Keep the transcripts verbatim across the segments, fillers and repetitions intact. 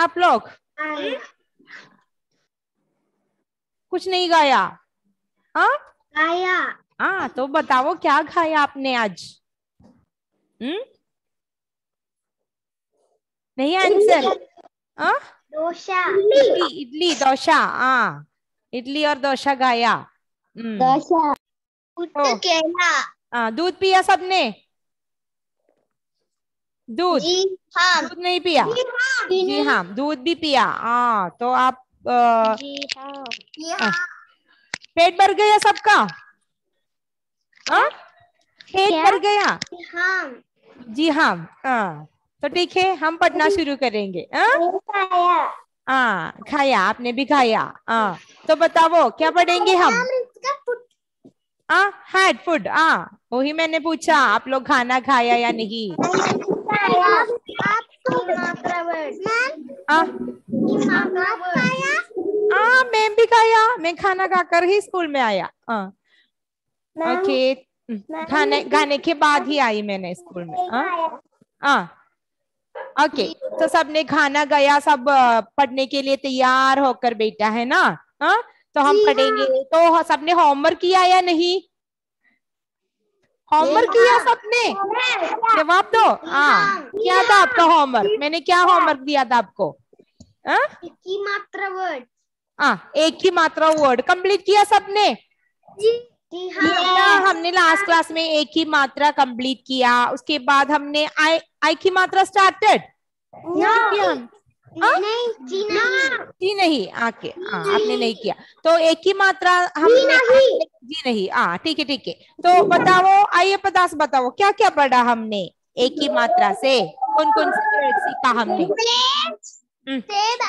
आप लोग कुछ नहीं गाया? हाँ गाया। हाँ, तो बताओ क्या खाया आपने आज? हम्म नहीं आंसर? हाँ, डोसा। इडली इडली डोसा। हाँ, इडली और डोसा गाया। हम्म डोसा। तो केला। हाँ, दूध पिया सबने? दूध? जी हाँ। दूध नहीं पिया? जी हाँ। जी हाँ, दूध भी पिया। हाँ, तो आप आ, जी हाँ। जी आ, हाँ। पेट भर गया सबका? हाँ, पेट क्या? भर गया? हाँ। जी हाँ। हाँ, तो ठीक है, हम पढ़ना शुरू करेंगे। हाँ खाया। हाँ, खाया, आपने भी खाया। हाँ, तो बताओ क्या पढ़ेंगे हम? हाँ, हैड फूड। हाँ, वही मैंने पूछा, आप लोग खाना खाया या नहीं? हाँ हाँ, मैं भी खाया, मैं खाना खाकर ही स्कूल में आया। हाँ ओके, खाने खाने के बाद ही आई मैंने स्कूल में। हाँ हाँ ओके, तो सबने खाना गया, सब पढ़ने के लिए तैयार होकर बैठा है ना? हाँ, तो हम पढ़ेंगे। तो सबने होमवर्क किया या नहीं? होमवर्क किया सबने? जवाब दो। हाँ, क्या था आपका होमवर्क? मैंने क्या होमवर्क दिया था आपको? हाँ, एक ही मात्रा वर्ड। हाँ, एक ही मात्रा वर्ड कंप्लीट किया सबने? जी जी किया, हाँ। हमने लास्ट क्लास में एक ही मात्रा कंप्लीट किया, उसके बाद हमने आई आई की मात्रा स्टार्टेड किया हम? नहीं जी नहीं। जी नहीं, आके हाँ, आपने नहीं किया, तो एक ही मात्रा हमने आपने, जी नहीं। हाँ ठीक है ठीक है, तो बताओ, आइए पदार्थ बताओ क्या क्या पढ़ा हमने एक ही मात्रा से? कौन कौन से वर्ड सीखा हमने? हम्म,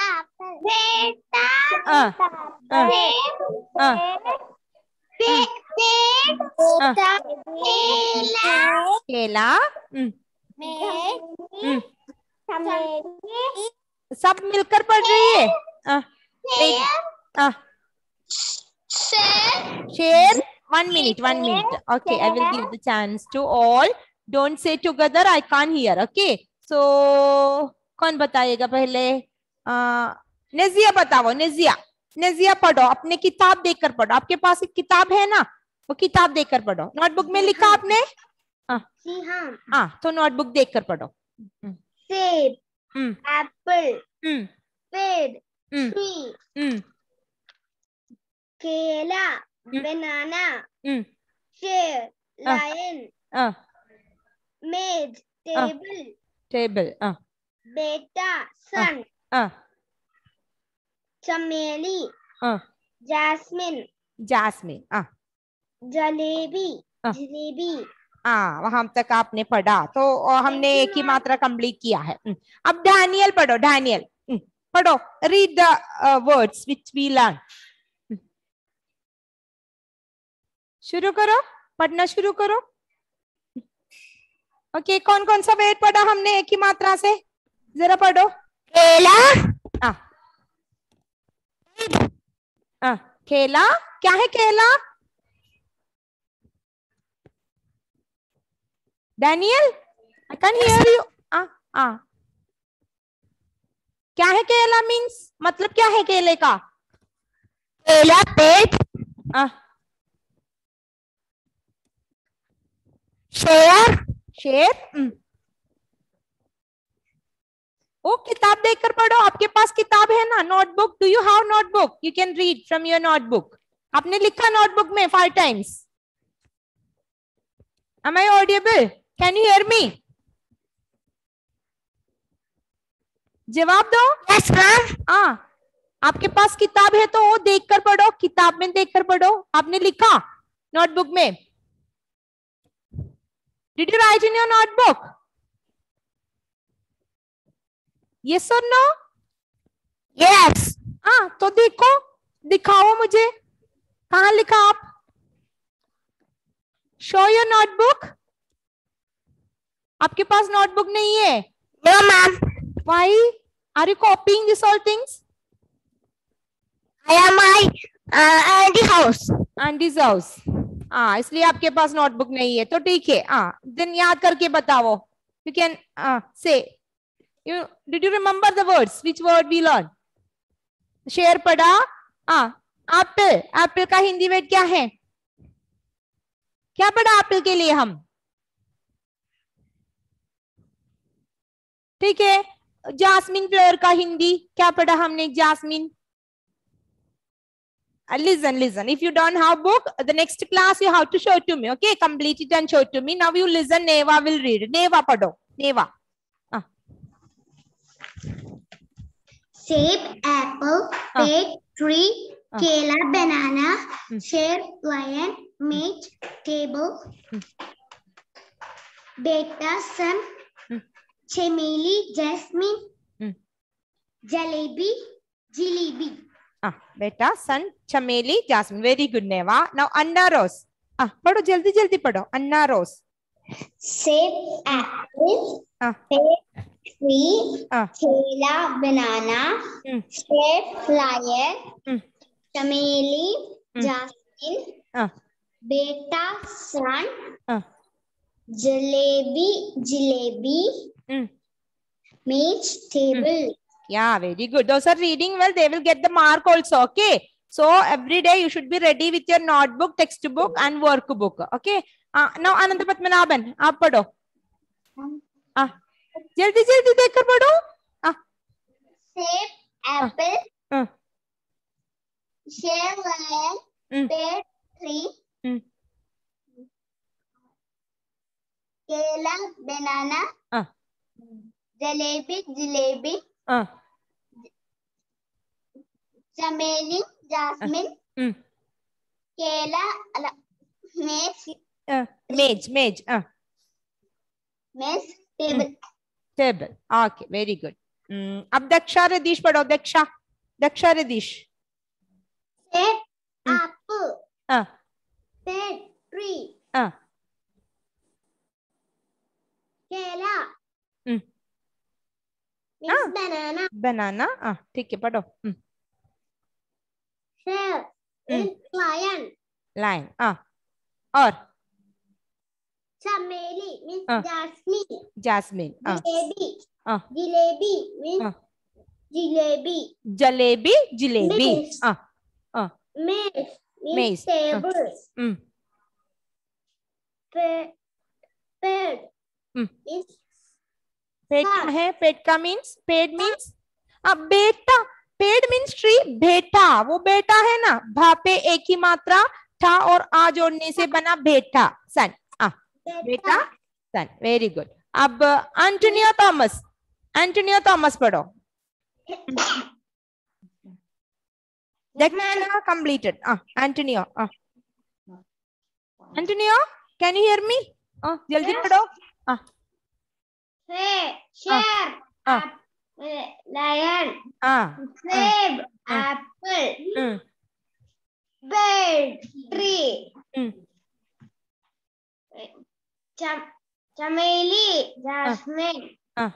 आ, आ, आ, हम्म, आ, केला। हम्म, हम्म, सब मिलकर पढ़ रही है। आ, एक, आ, share. One minute, one minute. Okay, I will give the chance to all. Don't say together, I can't hear. Okay, so कौन बताएगा पहले? आ, नेजिया बताओ। नेजिया, नेजिया पढ़ो, अपने किताब देखकर पढ़ो। आपके पास एक किताब है ना, वो किताब देखकर पढ़ो। नोटबुक में लिखा आपने? जी हाँ। हाँ, तो नोटबुक देखकर पढ़ो। सेब, हम्म एप्पल, हम्म पेड़, हम्म ट्री, हम्म केला, बनाना, हम्म शेर, लायन, मेज, टेबल, टेबल, बेटा, सन, चमेली, जैस्मिन, जैस्मिन, जलेबी, जलेबी। हाँ, वहां तक आपने पढ़ा, तो हमने एक ही मात्रा कंप्लीट किया है। अब डैनियल पढ़ो, डैनियल पढ़ो। Read the words which we learn. शुरू करो, पढ़ना शुरू करो। ओके, कौन कौन सा वर्ड पढ़ा हमने एक ही मात्रा से? जरा पढ़ो। केला। हाँ हाँ, केला। क्या है केला? Daniel, I can hear you. आ आ क्या है केला? मीन्स मतलब क्या है केले का? केला पेट। आ, शेर। शेर। ओ, किताब देखकर पढ़ो, आपके पास किताब है ना? Notebook, do you have notebook? You can read from your notebook. आपने लिखा नोटबुक में five times? Am I audible? Can you hear me? जवाब दो। Yes ma'am. हाँ, आपके पास किताब है तो वो देखकर पढ़ो, किताब में देखकर पढ़ो। आपने लिखा नोटबुक में? Did you write in your notebook? Yes or no? Yes. हाँ, तो देखो, दिखाओ मुझे, कहाँ लिखा आप? Show your notebook. आपके पास नोटबुक नहीं है? No ma'am. Why are you copying this all things? I am my uh, auntie house. Auntie's house. हाँ, इसलिए आपके पास नोटबुक नहीं है, तो ठीक है। हाँ, दिन याद करके बताओ। You can uh, say You did you remember the words? Which word we learned? शेर पढ़ा. ah apple. apple का हिंदी वर्ड क्या है? क्या पढ़ा एप्पल के लिए हम? ठीक है. जास्मिन फ्लावर का हिंदी क्या पढ़ा हमने? Jasmine. Uh, listen, listen. If you don't have book, the next class you have to show to me. Okay, complete it and show to me. Now you listen. Neva will read. Neva padho. Neva. Ah. Save, apple, ah. pear, tree, ah. kela, banana, hmm. chair, lion, mate, table, hmm. beta, sun, hmm. chameli, jasmine, hmm. jalebi, jalebi. Ah, beta, sun, chameli, jasmine. Very good, Neva. Now, Anna Rose. Ah, padho, jaldi jaldi padho. Anna Rose. Save, apple, ah. pear, tree, ah. kela, banana, mm. chair, lion, mm. chameli, mm. jasmine, ah. beta, sun, ah. jalebi, jalebi, mm. mate, table. Mm. Yeah, very good. Those are reading well. They will get the mark also. Okay. So every day you should be ready with your notebook, textbook, and workbook. Okay. Uh, now Ananda Padmanabhan, aap padho. Ah, jaldi jaldi dekhkar padho. Ah. Save, apple, ah. share, lion, mm. pear, tree, mm. kela, banana, ah. jalebi, jalebi, ah. chameli, jasmine, ah. mm. kela, maize, uh, mage, mage, ah. maize, table. Mm. Table. Okay, very good. Mm. Ab Daksha Radish padho. Daksha. Daksha Radish. Save, mm. apple, ah. pear, tree, ah. kela, mm. ah. banana, banana, ah, ठीक है पढ़ो. mm. share, mm. lion, lion, ah, और chameli means ah. jasmine, jasmine, ah. jalebi, ah. jalebi means ah. jalebi, jalebi, jalebi, maize, ah, ah. maize means maize, table, ah. mm. pear, pear mm. means पेड़ क्या है? पेड़ का means पेड़ means अब बेटा. पेड़ मीन्स ट्री. बेटा वो बेटा है ना. भा पे एक ही मात्रा था और आ जोड़ने से बना बेटा. सन. आ बेटा सन. Very good. अब एंटोनियो थॉमस. एंटोनियो थॉमस पढ़ो. Daksha completed. Ah, Antonio. Ah. Antonio, can you hear me? Ah, जल्दी पढ़ो. Ah. Say, share, ah. apple, lion, ah. save, ah. apple, mm. bird, tree, mm. cham chameli, jasmine, ah.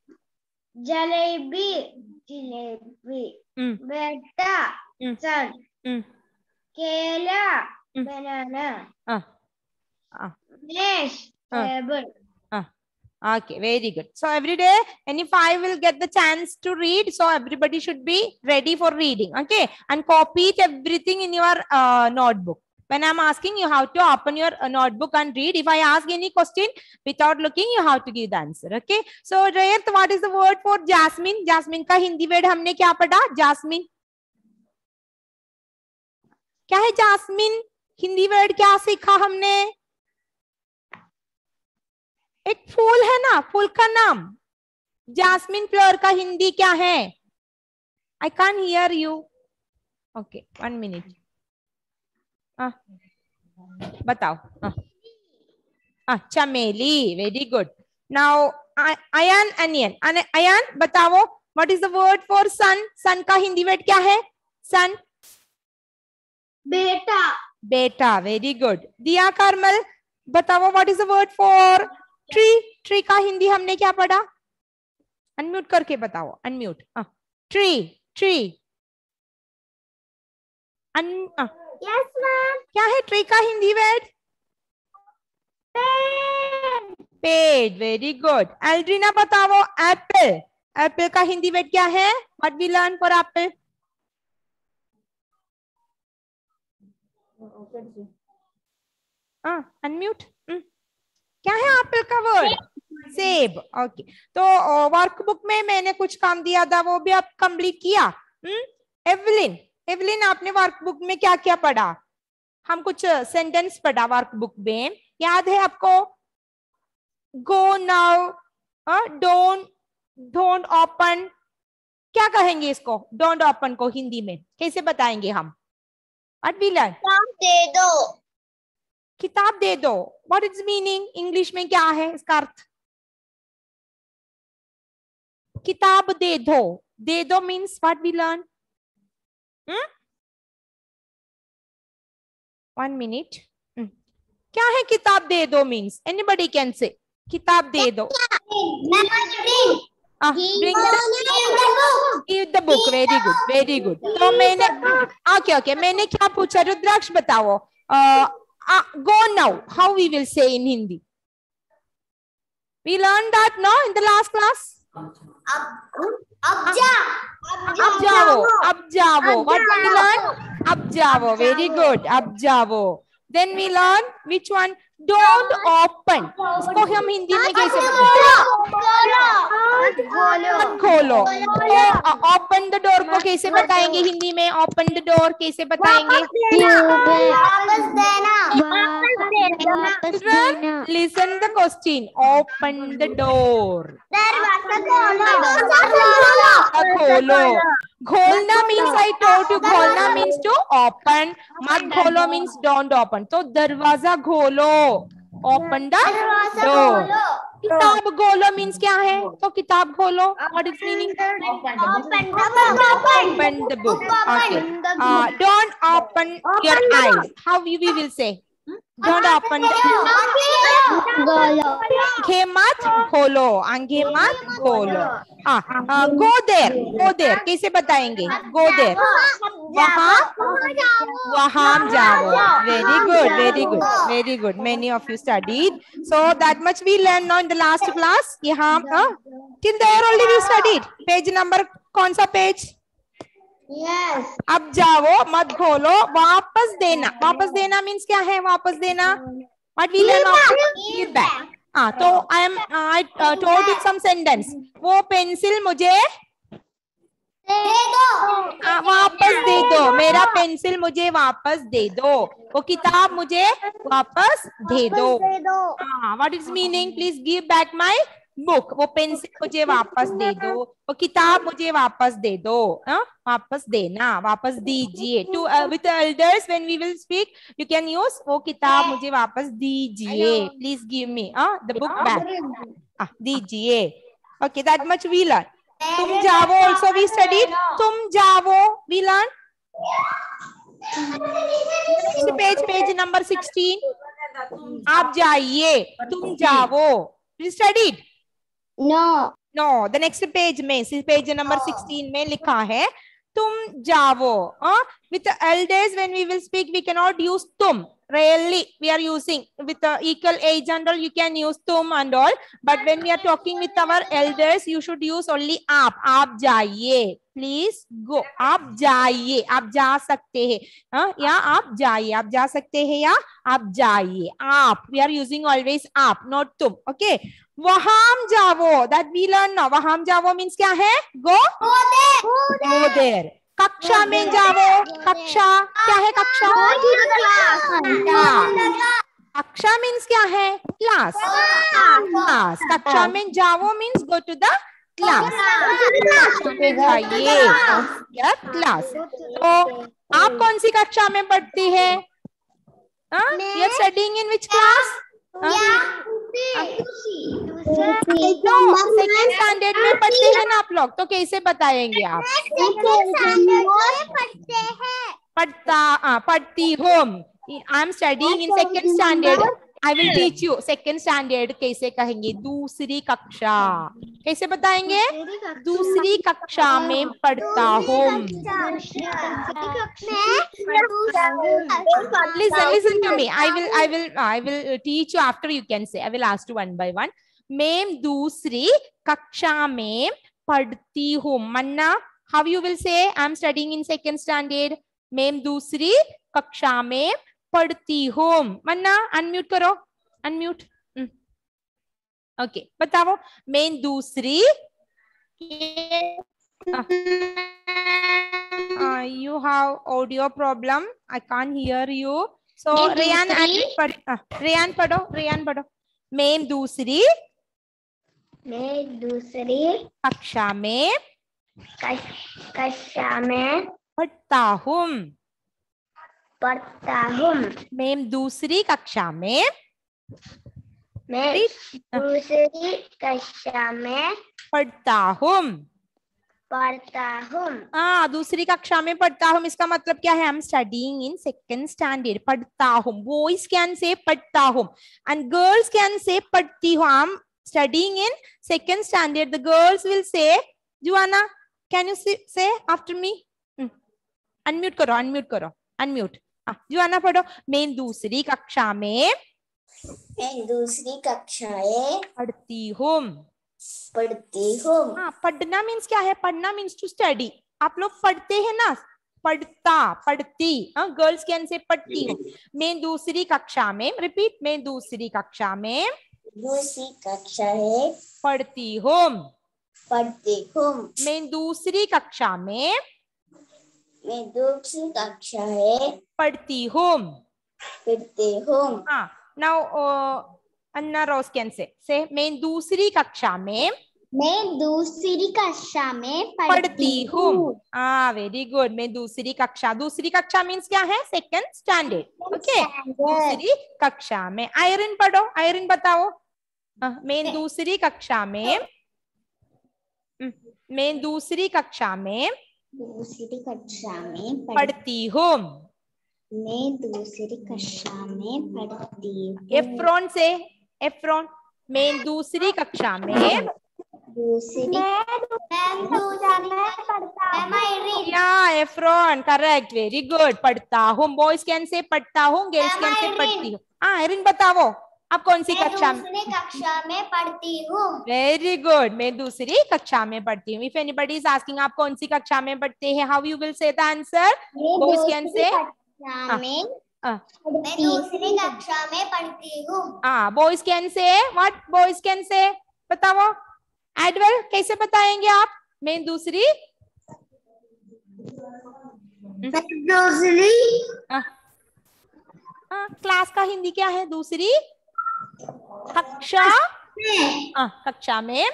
jalebi, jalebi, mm. beta, mm. sun, mm. kela, mm. banana, ah. ah. maize, ah. table. Okay, very good. So every day, any five will get the chance to read. So everybody should be ready for reading. Okay, and copy it everything in your uh, notebook. When I'm asking, you have to open your uh, notebook and read. If I ask any question without looking, you have to give the answer. Okay. So Rayat, what is the word for jasmine? Jasmine का Hindi word हमने क्या पढ़ा? Jasmine. क्या है jasmine? Hindi word क्या सीखा हमने? एक फूल है ना. फूल का नाम जास्मिन फ्लावर का हिंदी क्या है? I can hear you. Okay, one minute. बताओ. ah, चमेली. Very good. Now Ayaan onion. Ayaan बताओ, what is the word for son? Son का हिंदी वर्ड क्या है? सन. बेटा. बेटा. Very good. दिया कार्मल बताओ, what is the word for tree? Tree का हिंदी हमने क्या पढ़ा? अनम्यूट करके बताओ. अनम्यूट. ट्री. ट्री. अन यस मैम. क्या है ट्री का हिंदी वर्ड? पेड़. पेड़. Very good. एल्ड्रीना बताओ, एप्पल. एप्पल का हिंदी वर्ड क्या है? What we learn for apple? हाँ, अनम्यूट। क्या है एप्पल का वर्ड? सेब। ओके, तो वर्कबुक में मैंने कुछ काम दिया था, वो भी आप कंप्लीट किया? एवलिन, एवलिन आपने वर्कबुक में क्या क्या पढ़ा? हम कुछ सेंटेंस पढ़ा वर्कबुक में, याद है आपको? Go now, don't, don't open, क्या कहेंगे इसको? डोंट ओपन को हिंदी में कैसे बताएंगे हम? What we learn? दे दो, किताब दे दो। What is meaning? इंग्लिश में क्या है इसका अर्थ? किताब दे दो, दे दो means what we learn? One minute, क्या है किताब दे दो मीन्स? एनीबडी कैन से किताब दे दो। Give the book. Very good, very good. तो मैंने ओके ओके मैंने क्या पूछा? रुद्राक्ष बताओ, go now how we will say in Hindi? We learn that no in the last class. अब जा, अब जाओ, अब जाओ। What we learn? अब जाओ। वेरी गुड, अब जाओ। Then we learn which one? Don't open. इसको हम हिंदी में कैसे बताएंगे? खोलो। ओपन द डोर को कैसे बताएंगे हिंदी में? ओपन द डोर कैसे बताएंगे? Listen the question. Open the door, खोलो। घोलना मीन्स आई टोल्ड यू, घोलना मीन्स टू ओपन, मत खोलो मीन्स डोंट ओपन। तो दरवाजा खोलो, ओपन द डोर। किताब खोलो मीन्स क्या है? तो किताब खोलो, what is meaning? Open the book. Okay, don't open your eyes, how we will say? Don't open, आंखें मत खोलो, आंखें मत खोलो। हाँ, गो देर, गो देर कैसे बताएंगे? गो देर, वहां, वहां जाओ। Very good, very good, very good. Many of you studied, so that much we learn now in the last class. यहाँ till there only we studied. Page number कौन सा पेज? Yes. अब जाओ, मत खोलो, वापस देना। वापस देना मीन्स क्या है? वापस देना, what we learn? Give back. हाँ, तो I am I told you some sentence. वो पेंसिल मुझे दे दो, आ, वापस दे दो। मेरा पेंसिल मुझे वापस दे दो। वो किताब मुझे वापस दे दो। हाँ, what is meaning? Please give back my book. वो पेंसिल मुझे वापस दे दो, वो किताब मुझे वापस दे दो। हाँ, वापस देना, वापस दीजिए। To with elders when we will speak you can use वो किताब मुझे वापस दीजिए। Please give me the book back. दीजिए। Okay, that much we learn. तुम जाओ also we studied. तुम जाओ we learn. Next page, page number sixteen. आप जाइए, तुम जाओ। We studied. No. No, the next page में, page number sixteen में लिखा है तुम जाओ। uh, with the elders when we will speak we cannot use तुम. Rarely we are using with the equal age and all you can use तुम and all, but when we are talking with our elders you should use only आप। आप जाइए, please go। आप जाइए, आप जा सकते हैं, हाँ, या आप जाइए, आप जा सकते हैं या आप जाइए। आप, we are using always आप, not तुम। okay, वहां जाओ, that we learn now। वहां जाओ means क्या है? go, go there। कक्षा में जाओ, कक्षा क्या है? कक्षा, कक्षा मीन्स क्या है? Class, class. कक्षा में जाओ means go to the class, जाइए या क्लास। तो आप कौन सी कक्षा में पढ़ती है? You are studying in which class? Second standard में पढ़ते हैं ना आप लोग, तो कैसे बताएंगे आप? पढ़ता, हाँ, पढ़ती हूँ। I am studying in second standard. I will teach you second standard कैसे कहेंगे? दूसरी कक्षा। कैसे बताएंगे? दूसरी कक्षा में पढ़ता हूँ। Listen, listen to me. I will, I will, I will teach you after you can say. I will ask you one by one. मैं दूसरी कक्षा में पढ़ती हूँ. मन्ना, how you will say I am studying in second standard. मैं दूसरी कक्षा में पढ़ती हूँ. मन्ना अनम्यूट करो, अनम्यूट. ओके, बताओ. मैं दूसरी. Uh, you have audio problem. I can't hear you. So Reyaan पढ़, रेयान पढ़ो, रेयान पढ़ो. मैं दूसरी मैं दूसरी कक्षा में कक्षा में पढ़ता हूँ. पढ़ता हूँ. मैं दूसरी कक्षा में मैं दूसरी कक्षा में पढ़ता हूँ. पढ़ता हूँ. हाँ, दूसरी कक्षा में पढ़ता हूँ इसका मतलब क्या है? I am studying in second standard. पढ़ता हूँ. बॉयज कैन से पढ़ता हूँ एंड गर्ल्स कैन से पढ़ती हूँ. I am studying in second standard. The girls will say, Juana can you say after me? Unmute करो, अनम्यूट करो, अनम्यूट. जुआना पढ़ो. मैं दूसरी कक्षा में मैं दूसरी कक्षा में पढ़ती हूँ. पढ़ती हूँ. हाँ, पढ़ना मीन्स क्या है? पढ़ना मीन्स टू स्टडी. आप लोग पढ़ते हैं ना, पढ़ता, पढ़ती. हाँ, गर्ल्स कैन से पढ़ती हूँ. मैं दूसरी कक्षा में, रिपीट, मैं दूसरी कक्षा में दूसरी कक्षा में पढ़ती हूँ. पढ़ती हूँ. मैं दूसरी कक्षा में मैं दूसरी कक्षा में पढ़ती हूँ. पढ़ती हूँ. हाँ, now Anna rose can say से मैं दूसरी कक्षा में मैं दूसरी कक्षा में पढ़ती हूँ. हाँ, वेरी गुड. मैं दूसरी कक्षा, दूसरी कक्षा मीन्स क्या है? Second standard. ओके, दूसरी कक्षा में. आयरन पढ़ो, आयरन बताओ. मैं दूसरी कक्षा में मैं दूसरी कक्षा में दूसरी कक्षा में पढ़ती हूँ. मैं दूसरी कक्षा में पढ़ती हूँ. एफ्रोन से, एफ्रोन. मैं दूसरी कक्षा में दूसरी मैं दूसरी में पढ़ता हूँ. या एफ्रोन, करेक्ट, वेरी गुड. पढ़ता हूँ. बॉयज कैन से पढ़ता हूँ, गर्ल्स कैन से पढ़ती हूँ. हाँ, आयरन बताओ, आप कौन सी कक्षा में? दूसरी कक्षा में पढ़ती हूँ. Very good. मैं दूसरी कक्षा में पढ़ती हूँ. इफ एनीबॉडी इज आस्किंग आप कौन सी कक्षा में पढ़ते हैं, how you will say the answer? Boys can say मैं दूसरी कक्षा में पढ़ती हूँ. हाँ, boys can say what? Boys can say बताओ. एडवेल कैसे बताएंगे आप? मैं दूसरी दूसरी क्लास का हिंदी क्या है? दूसरी कक्षा. हाँ, कक्षा में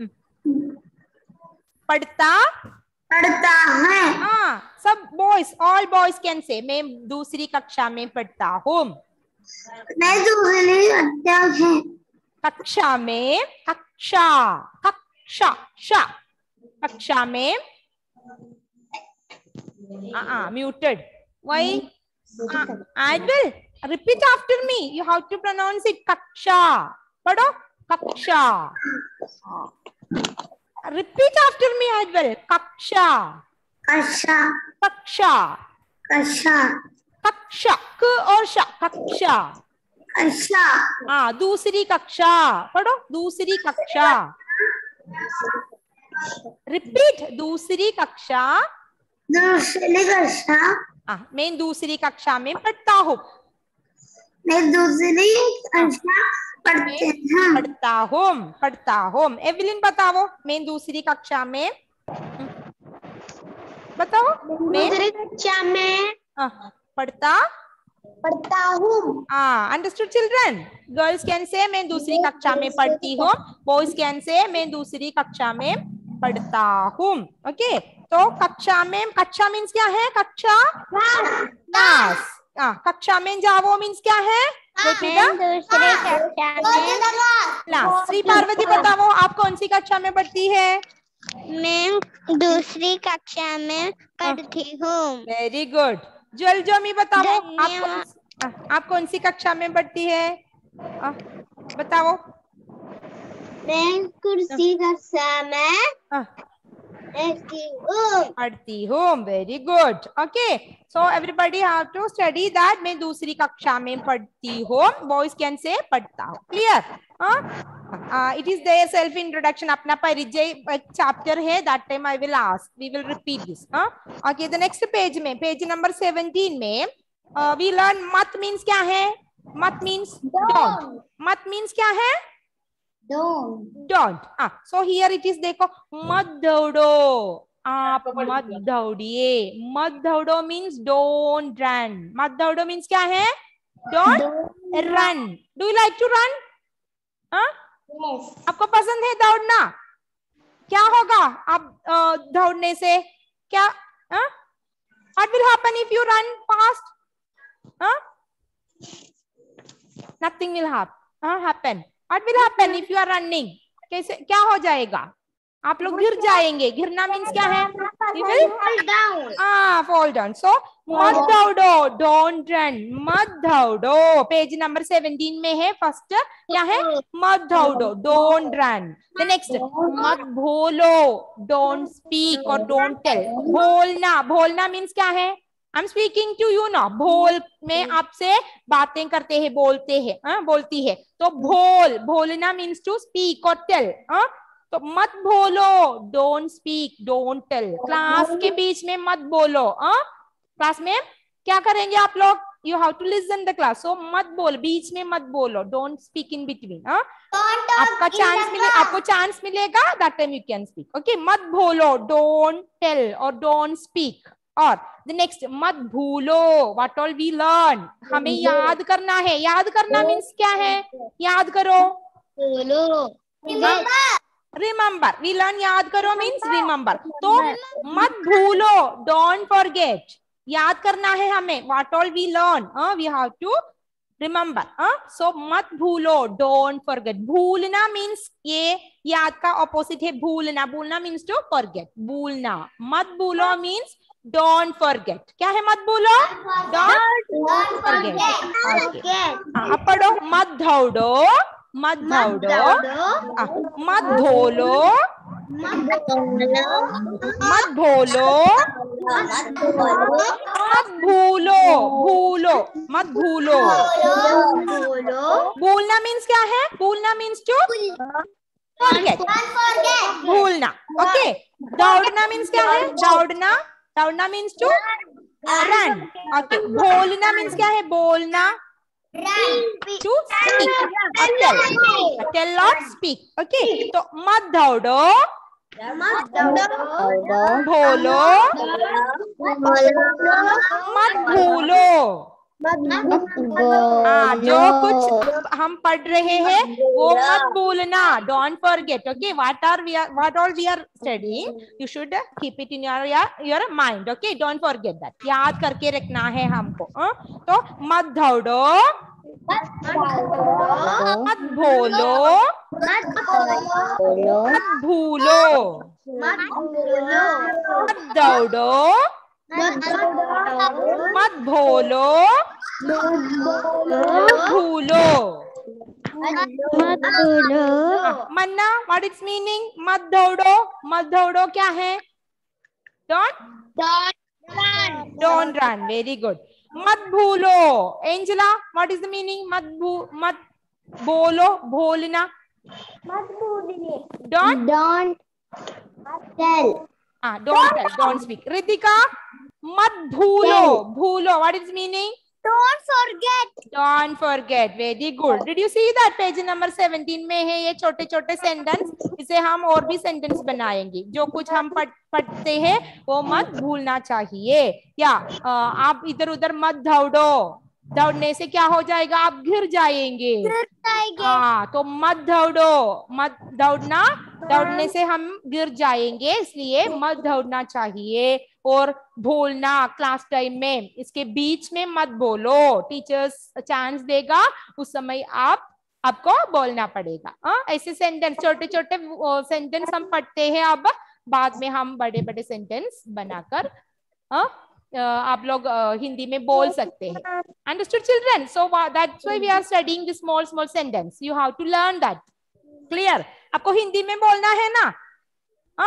पढ़ता पढ़ता है. हाँ, सब boys, all boys can say मैं दूसरी कक्षा में पढ़ता हूँ. मैं दूसरी कक्षा कक्षा में, कक्षा, कक्षा, शा, कक्षा में. हाँ, muted. Why? Advil, repeat after me. You have to pronounce it. कक्षा. पढ़ो. कक्षा. Repeat after me, Advil. कक्षा. कक्षा. कक्षा. कक्षा. कक्षा. क और शा. कक्षा. कक्षा. हाँ, दूसरी कक्षा. पढ़ो. दूसरी कक्षा. रिपीट. दूसरी कक्षा. दूसरी कक्षा. हाँ, मैं दूसरी कक्षा में पढ़ता हूँ. मैं दूसरी कक्षा पढ़ती हूँ. पढ़ता हूँ, पढ़ता हूँ. एवलिन बताओ. मैं दूसरी कक्षा में बताओ. दूसरी कक्षा में पढ़ता पढ़ता हूँ. हाँ, understood children? Girls can say मैं दूसरी कक्षा में पढ़ती हूँ. बॉयज कैन से मैं दूसरी कक्षा में पढ़ता हूँ. ओके, तो कक्षा में, कक्षा मीन्स क्या है? कक्षा, क्लास. कक्षा में जाओ मीन्स क्या है? दूसरी कक्षा में क्लास. श्री पार्वती बताओ, आप कौन सी कक्षा में पढ़ती है? मैं दूसरी कक्षा में पढ़ती हूँ. Very good. जल जमी बताओ, आप कौन, आप कौन सी कक्षा में पढ़ती है? आ, बताओ. मैं दूसरी कक्षा में पढ़ती हूँ. Very good. Okay. So everybody have to study that. मैं दूसरी कक्षा में पढ़ती हूँ. Boys can say पढ़ता हूँ. Clear? हाँ? Uh, it is their self introduction. अपना परिचय chapter है. That time I will ask. We will repeat this. हाँ? Okay. The next page में, page number seventeen में, uh, we learn मत means क्या है? मत means don't. मत means क्या है? Don't. Don't. Ah, so here it is. देखो, मत दौड़ो. आप मत दौड़िए. मत दौड़ो means don't run. मत दौड़ो means क्या है? Don't, don't run. Do you like to run? हाँ? Yes. आपको पसंद है दौड़ना? क्या होगा आप दौड़ने से? क्या? हाँ? What will happen if you run fast? हाँ? Nothing will happen. हाँ, happen. What will happen if you are running? कैसे क्या हो जाएगा? आप लोग गिर जाएंगे. गिरना मीन्स क्या है? You will fall down. Ah, fall down. So मत दौड़ो. Don't run. मत दौड़ो. पेज नंबर सेवेंटीन में है. फर्स्ट क्या है? मत दौड़ो. Don't run. The next मत बोलो. Don't speak or don't tell. बोलना. बोलना मीन्स क्या है? I'm speaking to you now. बोल में आपसे बातें करते हैं, बोलते हैं, हाँ, बोलती है. तो बोल, बोलना means to speak or tell. हाँ, तो मत बोलो. Don't speak, don't tell. Class के बीच में मत बोलो. हाँ, क्लास में क्या करेंगे आप लोग? You have to listen the class. So मत बोल, बीच में मत बोलो. Don't speak in between. हाँ, आपका चांस मिले, आपको चांस मिलेगा. That time you can speak. Okay, मत बोलो. Don't tell or don't speak. और the next मत भूलो. What all we learn? हमें याद करना है. याद करना means क्या है? याद करो. Remember. We learn याद करो means remember. तो मत भूलो. Don't forget. याद करना है हमें. What all we learn? Uh, we have to remember. Uh? So मत भूलो. Don't forget. भूलना means ये याद का opposite है भूलना. भूलना means to forget. भूलना. मत भूलो means don't forget. क्या है मत भूलो? Don't forget. Okay. अब पढ़ो. मत दौड़ो. मत दौड़ो. मत भूलो. मत भूलो. मत भूलो. भूलो. मत भूलो. भूलना मीन्स क्या है? भूलना मीन्स टू forget. भूलना. ओके. दौड़ना मीन्स क्या है? दौड़ना. दौड़ना मीन्स टू रन. ओके. बोलना मीन्स क्या है? बोलना. To speak. टेल. टेल और स्पीक. ओके. तो मत दौड़ो. बोलो. मत भूलो. हाँ, जो कुछ हम पढ़ रहे हैं वो मत भूलना. Don't forget. Okay, what are we are what all we are studying, you should keep it in your your, your mind. Okay, don't forget that. याद करके रखना है हमको. हाँ? तो मत दौड़ो. मत बोलो. मत भूलो. मत दौड़ो. मत भूलो. भूलो. मत भूलो. मन्ना, what its meaning? मत दौड़ो. मत दौड़ो क्या है? Don't Don't don't run. Very good. मत भूलो. Angela, what is the meaning? मत भू मत बोलो. भूलना. मत भूलिए. Don't Don't tell. ah don't tell. Don't speak. Ritika, मत भूलो. भूलो. What is meaning? Don't forget. Don't forget. Very good. Did you see that? Page number seventeen में है ये छोटे छोटे सेंटेंस. इसे हम और भी सेंटेंस बनाएंगे. जो कुछ हम पढ़ पढ़ते हैं वो मत भूलना चाहिए. या आप इधर उधर मत दौड़ो. दौड़ने से क्या हो जाएगा? आप गिर जाएंगे. हाँ, तो मत दौड़ो. मत दौड़ना. दौड़ने से हम गिर जाएंगे, इसलिए मत दौड़ना चाहिए. और बोलना क्लास टाइम में, इसके बीच में मत बोलो. टीचर्स चांस देगा, उस समय आप आपको बोलना पड़ेगा. आ? ऐसे सेंटेंस, छोटे छोटे सेंटेंस हम पढ़ते हैं. अब बाद में हम बड़े बड़े सेंटेंस बनाकर आ? आप लोग हिंदी में बोल सकते हैं. Understood, children? So that's why we are studying this small small sentence. You have to learn that. Clear? आपको हिंदी में बोलना है ना? हाँ?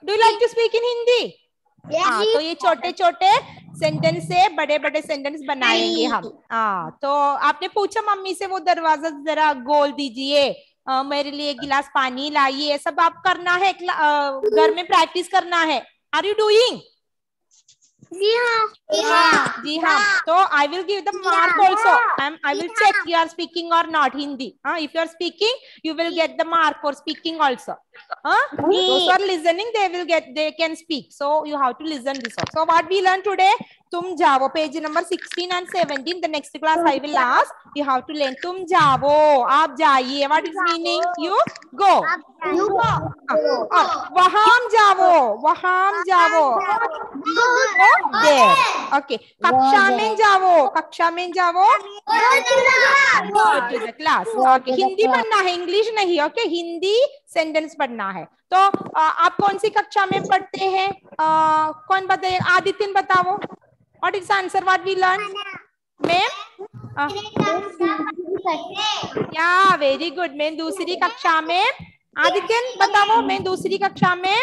Do you like to speak in Hindi? हाँ, तो ये छोटे छोटे सेंटेंस से बड़े बड़े सेंटेंस बनाएंगे हम। हाँ, तो आपने पूछा मम्मी से वो दरवाजा जरा गोल दीजिए, uh, मेरे लिए गिलास पानी लाइए, सब आप करना है, uh, घर में प्रैक्टिस करना है। Are you doing? जी हाँ, जी हाँ। तो I will give the mark also, I will check you are speaking और not Hindi. If you are speaking you will get the mark for speaking also. Huh? Those who are listening, they will get, they can speak. So you have to listen this also. So what we learned today, tum javo, page number sixteen and seventeen. The next class I will ask, you have to learn tum javo, aap jaiye. What is meaning? You go. you go. और वहां जावो, वहां जावो, there. Okay. कक्षा में जावो, कक्षा में जावो, go to the class. Okay. Hindi पढ़ना है, इंग्लिश नहीं। ओके, हिंदी सेंटेंस पढ़ना है। तो आ, आप कौन सी कक्षा में पढ़ते हैं? आ, कौन बताए? आदित्यन बताओ। What is the answer? What we learned? Ma'am? या वेरी गुड। मैं दूसरी कक्षा में। आदित्यन बताओ, मैं दूसरी कक्षा में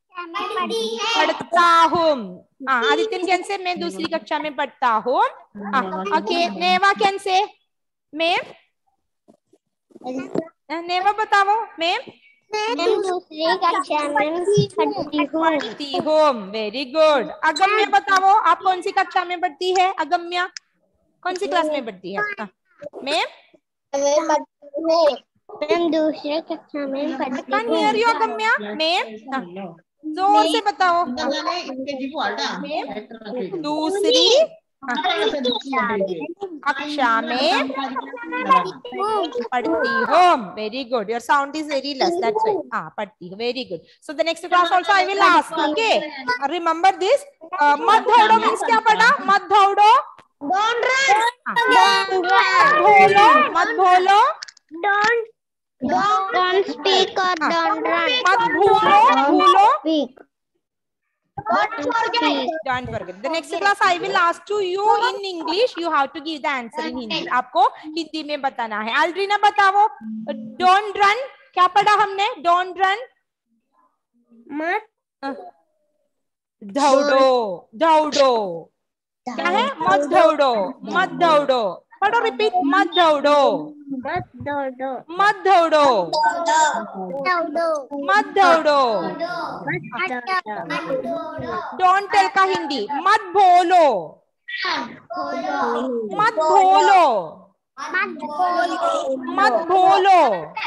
पढ़ता हूँ। आदित्यन कैन से मैं दूसरी कक्षा में पढ़ता हूँ। Okay, Neva can say ma'am? Neva बताओ मैम। मैं दूसरी कक्षा में पढ़ती हूँ। Very good. अगम्या बताओ, आप कौन सी कक्षा में पढ़ती है? अगम्या कौन सी क्लास में पढ़ती है मैम? मैं दूसरी कक्षा में पढ़ती हूँ। हियर यू अगम्या मैम, जोर से बताओ। दूसरी कक्षा में पढ़ती हूँ। Very good, your sound is very less, that's why. हाँ, पढ़ती हूँ। Very good. So the next class also I will ask. Okay, remember this. मत दौड़ो मीन्स क्या पढ़ा? मत दौड़ो, Don't run. मत भूलो, मत भूलो, Don't don't don't speak or don't run. मत भूलो, भूलो, Speak. Don't forget. Don't forget. The next class I will ask to you in English. You have to give the answer in Hindi. आपको हिंदी में बताना है। अल्ड्रीना बताओ, don't run क्या पढ़ा हमने? Don't run, मत दौड़ो, दौड़ो क्या है? मत दौड़ो, मत दौड़ो। पढ़ो, रिपीट। मत दौड़ो, मत दौड़ो, मत दौड़ो, मत दौड़ो। डोंट टेल का हिंदी, मत बोलो, मत बोलो, मत बोलो।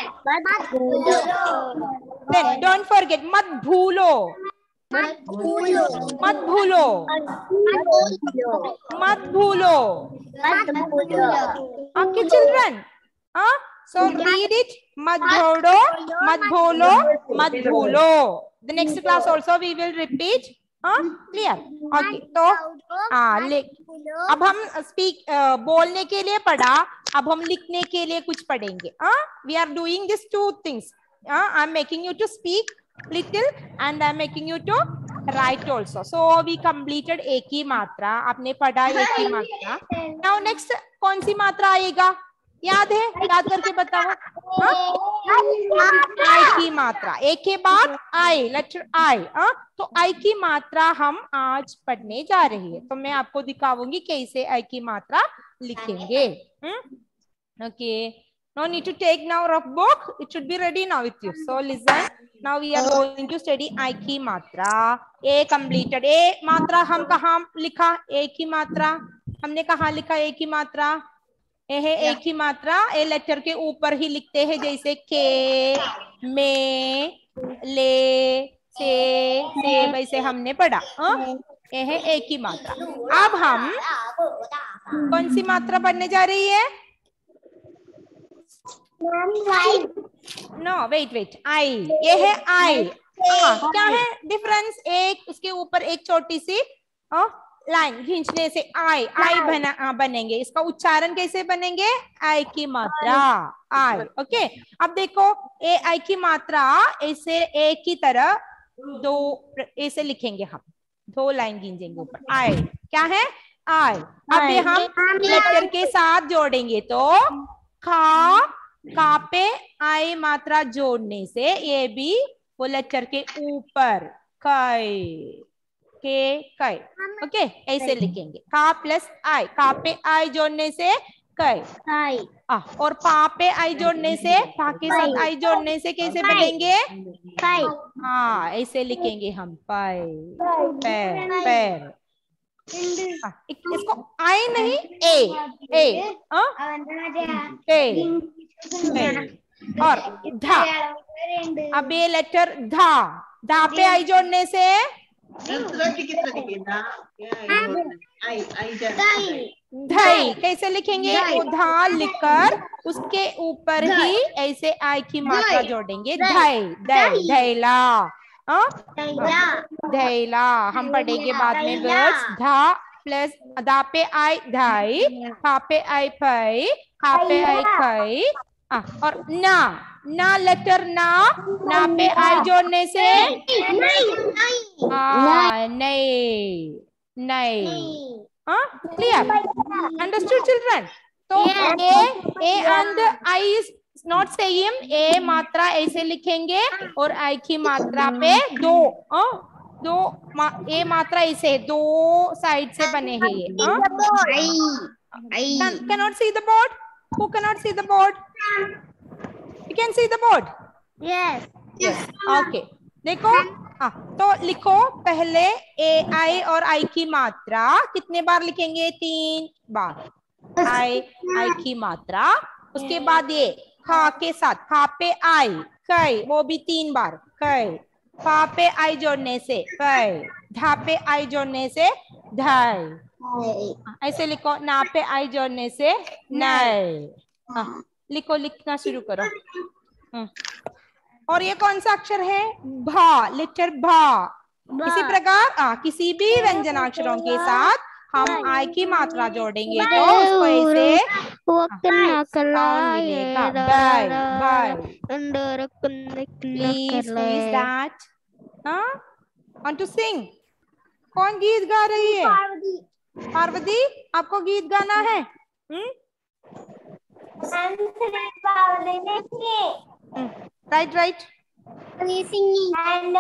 Then don't forget, मत भूलो, मत भूलो, मत भूलो, मत भूलो। मत भूलो। Okay, children. Huh? So read it. मत दौड़ो, मत भूलो, मत भूलो। The next class also we will repeat. हाँ, clear? Okay. तो हाँ, अब हम speak uh, बोलने के लिए पढ़ा, अब हम लिखने के लिए कुछ पढ़ेंगे। हाँ, we are doing these two things. हाँ, I'm making you to speak little and I'm making you to write also. So we completed एक ही मात्रा, आपने पढ़ा एक ही मात्रा। Now next कौन सी मात्रा आएगा? याद है? याद करके बताओ। आई की मात्रा, एक के बाद आई, लेटर आई। तो आई की मात्रा हम आज पढ़ने जा रही है। तो मैं आपको दिखाऊंगी कैसे आई की मात्रा लिखेंगे। Okay, no need to take now rough book, it should be ready now with you. So listen, now we are going to study I की मात्रा। ए completed। ए मात्रा हम कहाँ लिखा? ए की मात्रा हमने कहाँ लिखा? ए की मात्रा ए है ए की मात्रा ए लेटर के ऊपर ही लिखते हैं, जैसे के, में, ले, से, से, वैसे हमने पढ़ा। ए है ए की मात्रा। अब हम कौन सी मात्रा पढ़ने जा रही है? नो, वेट वेट, आई। ये है आई। हाँ, क्या है डिफरेंस? एक उसके ऊपर एक छोटी सी लाइन खींचने से आई, आई बना आ, बनेंगे। इसका उच्चारण कैसे बनेंगे? आई की मात्रा, आई। ओके, अब देखो ए आई की मात्रा ऐसे एक की तरह दो ऐसे लिखेंगे हम, दो लाइन खींचेंगे ऊपर। आई क्या है? आई। अब ये हम लेटर के साथ जोड़ेंगे तो खा, का पे आई मात्रा जोड़ने से ये भी वो लेटर के ऊपर कई, के कई। ओके, ऐसे लिखेंगे का प्लस आई, का पे आई जोड़ने से कई, कई। आ, और पा पे आई जोड़ने से, पा के साथ आई जोड़ने से कैसे बनेंगे? कई। हाँ, ऐसे लिखेंगे हम, पाई, पैर, पैर। हाँ, इसको आई नहीं, ए, ए, आ? ए, ए, और धा। अब ये लेटर धा, धा पे आई जोड़ने से धई, कैसे लिखेंगे? वो धा लिखकर उसके ऊपर ही ऐसे आई की मात्रा जोड़ेंगे, धई, धई, धैला, धैला। हम पढ़ेंगे बाद में वर्ड्स। धा प्लस धा पे आई धाई, खा पे आई फई, खा पे आई खई, और ना, ना लेटर ना, ना पे आई जोड़ने से हाँ, नहीं, नहीं। हाँ, क्लियर? Understood children? तो ए, ए एंड आई इज नॉट सेम। ए मात्रा ऐसे लिखेंगे और आई की मात्रा पे दो, आ? दो मा, ए मात्रा ऐसे दो साइड से बने हैं ये। Cannot see the board? Who cannot see the board? You can see the board? Yes. Yes. Okay. देखो, हाँ, तो लिखो पहले ए आई और आई की मात्रा कितने बार लिखेंगे? तीन बार। आई, आई की मात्रा, उसके बाद ये खा के साथ, खा पे आई कई, वो भी तीन बार कई, पा पे आई जोड़ने से कई, धा पे आई जोड़ने से ढाई, ऐसे लिखो। ना पे आई जोड़ने से नई। हाँ, लिखो, लिखना शुरू करो। और ये कौन सा अक्षर है? भा, लेटर भा। इसी प्रकार आ, किसी भी व्यंजनाक्षरों के साथ हम आई की मात्रा जोड़ेंगे तो उसको ऐसे साउंड मिलेगा, bye, bye. Please, who is that? हाँ? Want to sing? कौन गीत गा रही है? पार्वती, आपको गीत गाना है? हम्म? Right, right. Singing and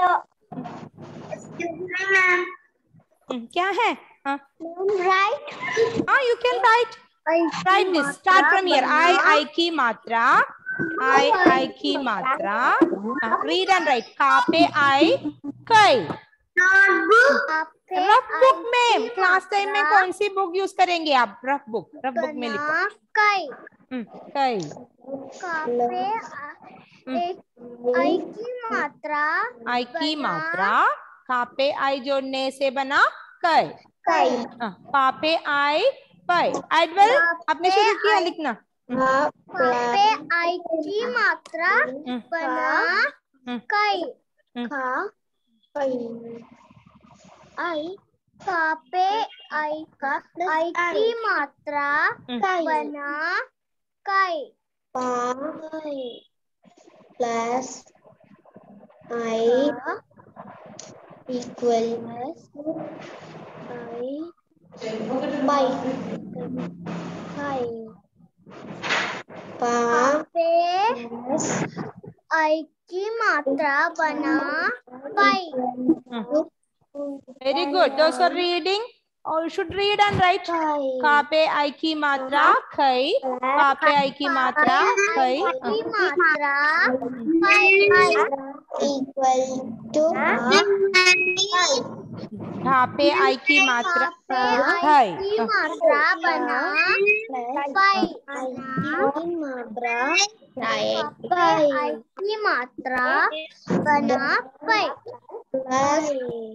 क्या है? हाँ, right. हाँ, you can write. Write this. Start from here. I, I की मात्रा, I, I की मात्रा. Read and write. का पे आई कई। रफ बुक में क्लास टाइम में कौन सी बुक यूज करेंगे आप? रफ बुक, रफ बुक में लिखो कई। कई। आई की मात्रा, आई की मात्रा, का पे आई जोड़ने से बना कई, कई। पा पे आई पई। एडवेल, आपने शुरू किया लिखना। पे आई की मात्रा बना कई, आई, का पे आई का आई की मात्रा बना कई, प्लस आई इक्वल आई बाई आई, पा पे आई की मात्रा बना पाई। Very good. Those who are reading, or you should read and write. का पे आई की मात्रा खई, का पे आई की मात्रा खई, की मात्रा इक्वल टू धा पे आई की मात्रा आई की मात्रा बना पाई, की मात्रा आई की मात्रा बना पाई, प्लस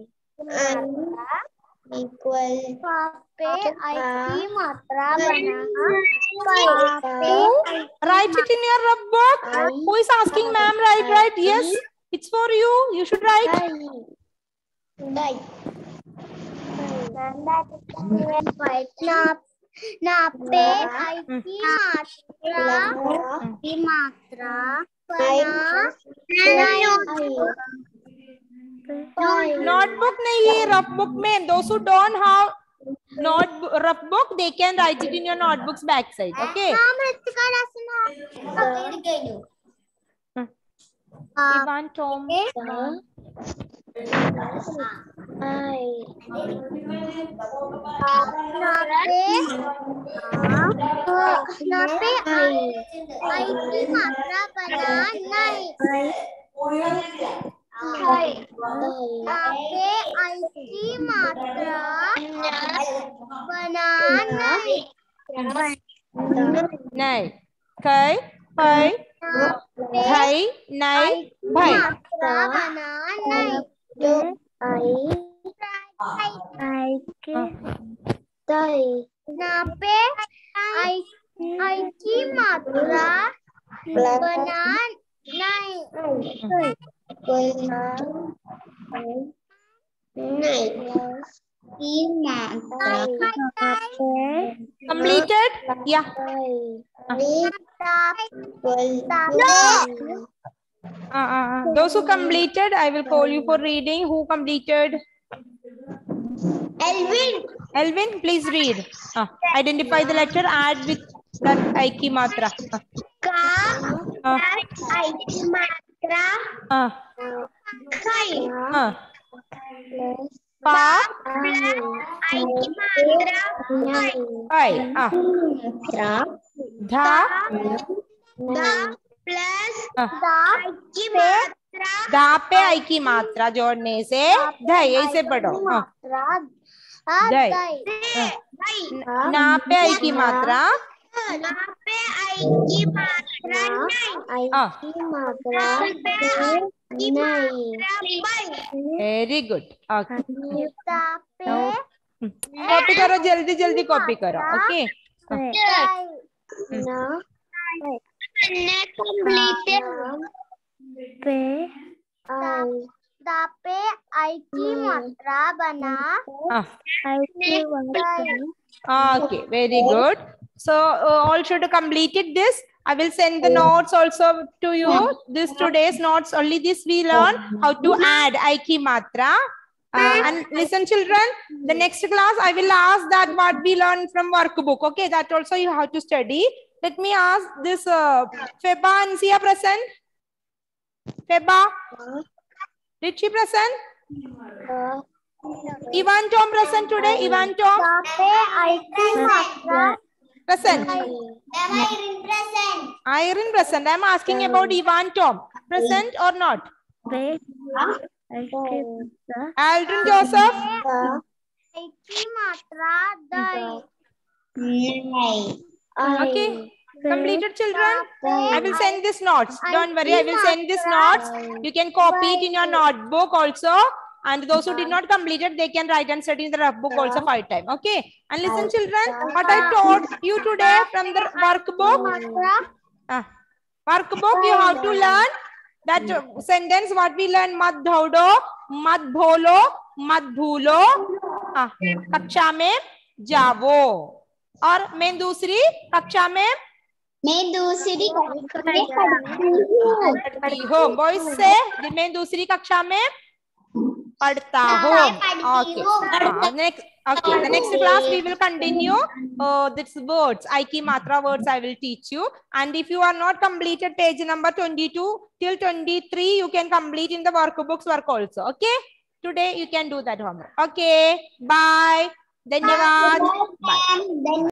इक्वल पे आई की मात्रा बना पाई। Write it in your rough book. Who is asking, ma'am? Write, write. Yes, it's for you. You should write. ना पे आई की मात्रा की मात्रा नोटबुक नहीं, रफ बुक में। Those who don't have not rough book, they can write it in your notebook's back side. Okay. Ivan, Tom. पे आई की मात्रा बना नहीं। यहाँ पे आई की मात्रा बना नहीं। नहीं कई पई धई नहीं भई। मात्रा बना नहीं। यहाँ पे आई आई की मात्रा बना नहीं। Completed? Yeah. Uh, uh, those who completed, I will call you for reading. Who completed? Elvin. Elvin, please read. Uh, identify the letter. Add with that I ki matra. Uh. का आई की मात्रा Uh. खाई। Uh. Pa. आई की मात्रा Pai. Ah. Dha. दा plus Ah. आई की मात्रा धा पे आई की मात्रा जोड़ने से धई ऐसे पढ़ो। ना पे आई की मात्रा ना पे आई की मात्रा नहीं। Very good. कॉपी करो जल्दी जल्दी कॉपी करो। ओके पे आई की मात्रा बना। Okay, very good. So uh, all should have completed this. I will send the notes also to you. This today's notes, only this we learn how to add I ki matra. Uh, and listen children, the next class I will ask that what we learned from workbook. Okay, that also you have to study. Let me ask this uh, Feba and Sia present. Feba, did she present? Uh, Ivan Tom present today. Ivan Tom present. Irene present. Irene present. I am asking about Ivan Tom present or not? Aldrin Joseph. Okay. Completed children. I will send this notes. Don't worry. I will send this notes. You can copy it in your notebook also. And those who did not complete it, they can write and study in the rough book also five times. Okay. And listen children, what I taught you today from the workbook. Uh, workbook, you have to learn that uh, sentence. What we learn, mat dhaudo, mat bholo, mat bhulo, uh, कक्षा में जावो. और मैं दूसरी कक्षा में मैं दूसरी पढ़ती हूँ. बॉयज से मैं दूसरी कक्षा में पढ़ता हूँ. Okay. Next, okay. The next class we will continue. Uh, this words, I ki matra words I will teach you. And if you are not completed page number twenty-two till twenty-three, you can complete in the workbooks work also. Okay. Today you can do that homework. Okay. Bye. Dhanyavad. Bye.